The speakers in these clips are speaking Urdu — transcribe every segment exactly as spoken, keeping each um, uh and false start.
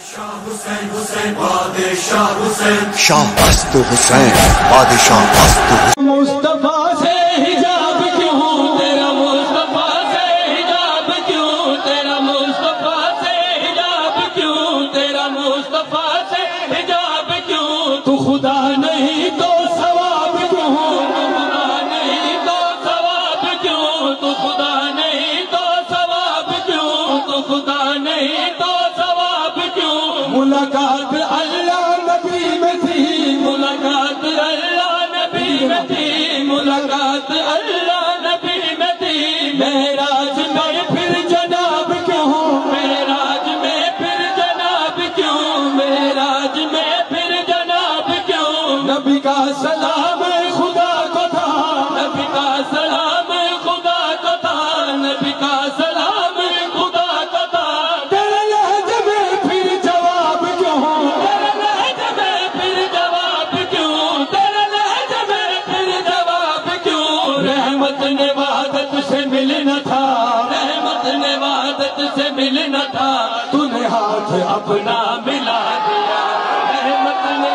شاہ است حسین بادشاہ است مصطفیٰ سے حجاب کیوں تیرا مصطفیٰ سے حجاب کیوں تیرا مصطفیٰ سے حجاب کیوں تیرا مصطفیٰ سے حجاب کیوں تو خدا نہیں تو ثواب کیوں تو خدا نہیں تو ثواب کیوں تو خدا نہیں تو ثواب کیوں تو خدا نہیں تو ثواب کیوں ملاقات اللہ نبی میں تھی ملاقات اللہ نبی میں تھی ملاقات اللہ نبی میں تھی معراج میں پھر جناب کیوں معراج میں پھر جناب کیوں معراج میں پھر جناب کیوں نبی کا سلام خدا کو تھا نبی کا سلام خدا کو تھا نبی کا سلام خدا کو تھا تیرے لہجے میں پھر جواب کیوں تیرے لہجے میں پھر جواب کیوں تیرے لہجے میں پھر جواب کیوں رحمت نے وعدت سے ملنا تھا رحمت نے وعدت سے ملنا تھا تو نے ہاتھ اپنا ملا دیا رحمت نے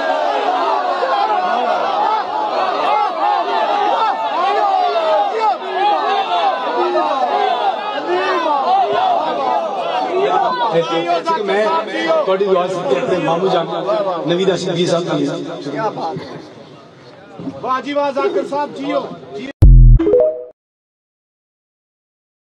میں تھوڑی دعا سے اپنے مامو جان نویدہ صدیقی صاحب کی واہ جی واہ ذاکر صاحب جیو